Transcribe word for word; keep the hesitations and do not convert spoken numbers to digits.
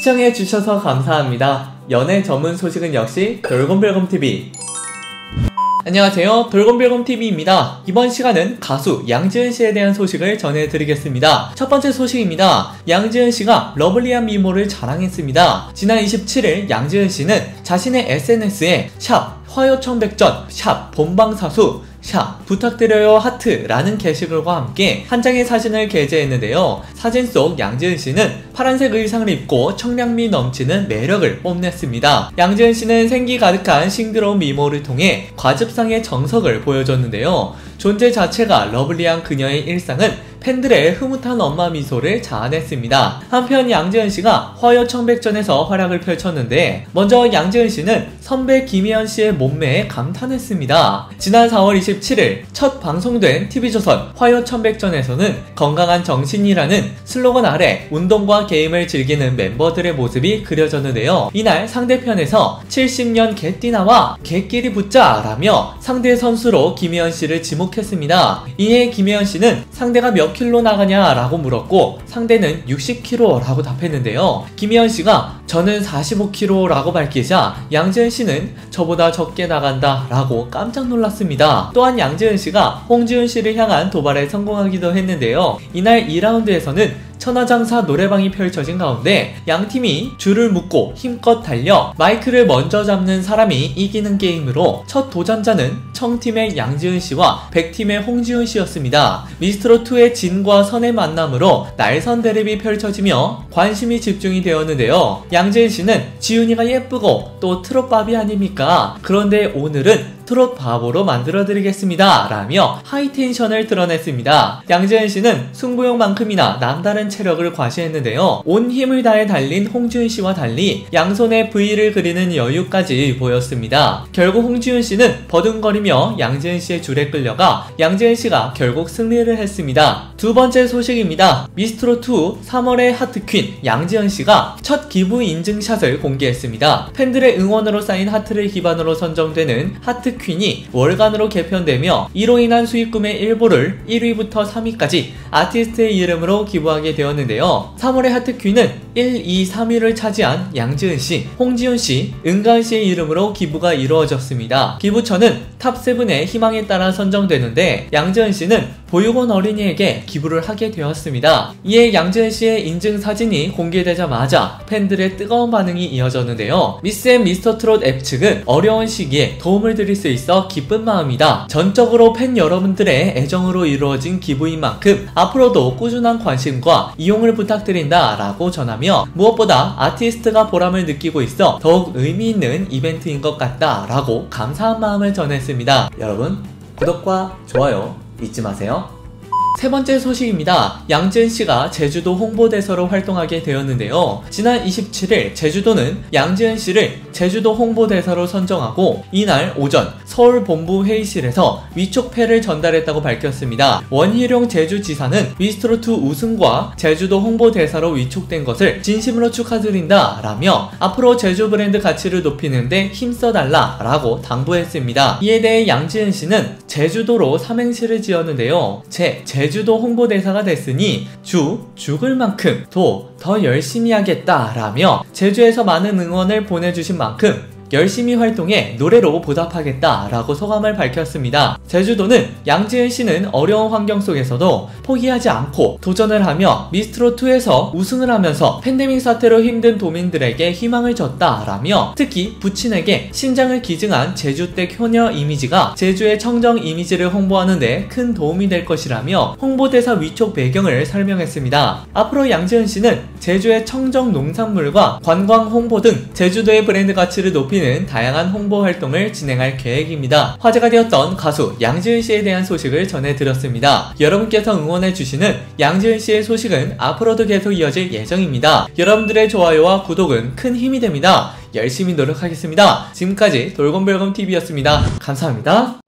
시청해주셔서 감사합니다. 연애 전문 소식은 역시 돌곰별곰티비. 안녕하세요, 돌곰별곰티비입니다. 이번 시간은 가수 양지은씨에 대한 소식을 전해드리겠습니다. 첫 번째 소식입니다. 양지은씨가 러블리한 미모를 자랑했습니다. 지난 이십칠일 양지은씨는 자신의 에스엔에스에 샵 화요청백전 샵 본방사수 샵 부탁드려요 하트라는 게시글과 함께 한 장의 사진을 게재했는데요. 사진 속 양지은씨는 파란색 의상을 입고 청량미 넘치는 매력을 뽐냈습니다. 양지은씨는 생기 가득한 싱그러운 미모를 통해 과즙상의 정석을 보여줬는데요. 존재 자체가 러블리한 그녀의 일상은 팬들의 흐뭇한 엄마 미소를 자아냈습니다. 한편 양지은씨가 화요청백전에서 활약을 펼쳤는데 먼저 양지은씨는 선배 김희연씨의 몸매에 감탄했습니다. 지난 사월 이십칠일 첫 방송된 티비조선 화요청백전에서는 건강한 정신이라는 슬로건 아래 운동과 게임을 즐기는 멤버들의 모습이 그려졌는데요. 이날 상대편에서 칠십 년 개띠 나와 개끼리 붙자 라며 상대 선수로 김희연씨를 지목했습니다. 이에 김희연씨는 상대가 몇 킬로 나가냐 라고 물었고 상대는 육십 킬로그램 라고 답했는데요. 김희연씨가 저는 사십오 킬로그램 라고 밝히자 양지은씨는 저보다 적게 나간다 라고 깜짝 놀랐습니다. 또한 양지은씨가 홍지훈씨를 향한 도발에 성공하기도 했는데요. 이날 이 라운드에서는 천하장사 노래방이 펼쳐진 가운데 양팀이 줄을 묶고 힘껏 달려 마이크를 먼저 잡는 사람이 이기는 게임으로 첫 도전자는 청팀의 양지은씨와 백팀의 홍지훈씨였습니다. 미스트롯이의 진과 선의 만남으로 날선 대립이 펼쳐지며 관심이 집중이 되었는데요. 양지은씨는 지훈이가 예쁘고 또 트롯밥이 아닙니까? 그런데 오늘은 트롯 바보로 만들어드리겠습니다 라며 하이텐션을 드러냈습니다. 양지은씨는 승부욕만큼이나 남다른 체력을 과시했는데요. 온 힘을 다해 달린 홍지훈씨와 달리 양손에 V를 그리는 여유까지 보였습니다. 결국 홍지훈씨는 버둥거리며 양지은씨의 줄에 끌려가 양지은씨가 결국 승리를 했습니다. 두 번째 소식입니다. 미스트롯이 삼월의 하트퀸 양지은씨가 첫 기부 인증샷을 공개했습니다. 팬들의 응원으로 쌓인 하트를 기반으로 선정되는 하트 퀸이 월간으로 개편되며 이로 인한 수익금의 일부를 일 위부터 삼 위까지 아티스트의 이름으로 기부하게 되었는데요. 삼월의 하트퀸은 일, 이, 삼 위를 차지한 양지은씨, 홍지훈씨, 은가은씨의 이름으로 기부가 이루어졌습니다. 기부처는 탑세븐의 희망에 따라 선정되는데 양지은씨는 보육원 어린이에게 기부를 하게 되었습니다. 이에 양지은씨의 인증사진이 공개되자마자 팬들의 뜨거운 반응이 이어졌는데요. 미스 앤 미스터 트롯 앱 측은 어려운 시기에 도움을 드릴 수 있어 기쁜 마음이다. 전적으로 팬 여러분들의 애정으로 이루어진 기부인 만큼 앞으로도 꾸준한 관심과 이용을 부탁드린다 라고 전하며 무엇보다 아티스트가 보람을 느끼고 있어 더욱 의미있는 이벤트인 것 같다 라고 감사한 마음을 전했습니다. 여러분 구독과 좋아요 잊지 마세요. 세 번째 소식입니다. 양지은씨가 제주도 홍보대사로 활동하게 되었는데요. 지난 이십칠일 제주도는 양지은씨를 제주도 홍보대사로 선정하고 이날 오전 서울 본부 회의실에서 위촉패를 전달했다고 밝혔습니다. 원희룡 제주지사는 미스트롯이 우승과 제주도 홍보대사로 위촉된 것을 진심으로 축하드린다 라며 앞으로 제주 브랜드 가치를 높이는 데 힘써달라 라고 당부했습니다. 이에 대해 양지은씨는 제주도로 삼행시를 지었는데요. 제, 제주도 홍보대사가 됐으니 주, 죽을 만큼 도, 더 열심히 하겠다 라며 제주에서 많은 응원을 보내주신 만큼 열심히 활동해 노래로 보답하겠다 라고 소감을 밝혔습니다. 제주도는 양지은씨는 어려운 환경 속에서도 포기하지 않고 도전을 하며 미스트롯이에서 우승을 하면서 팬데믹 사태로 힘든 도민들에게 희망을 줬다 라며 특히 부친에게 신장을 기증한 제주댁 효녀 이미지가 제주의 청정 이미지를 홍보하는 데 큰 도움이 될 것이라며 홍보대사 위촉 배경을 설명했습니다. 앞으로 양지은씨는 제주의 청정 농산물과 관광 홍보 등 제주도의 브랜드 가치를 높이는 다양한 홍보 활동을 진행할 계획입니다. 화제가 되었던 가수 양지은씨에 대한 소식을 전해드렸습니다. 여러분께서 응원해주시는 양지은씨의 소식은 앞으로도 계속 이어질 예정입니다. 여러분들의 좋아요와 구독은 큰 힘이 됩니다. 열심히 노력하겠습니다. 지금까지 돌곰별곰티비였습니다. 감사합니다.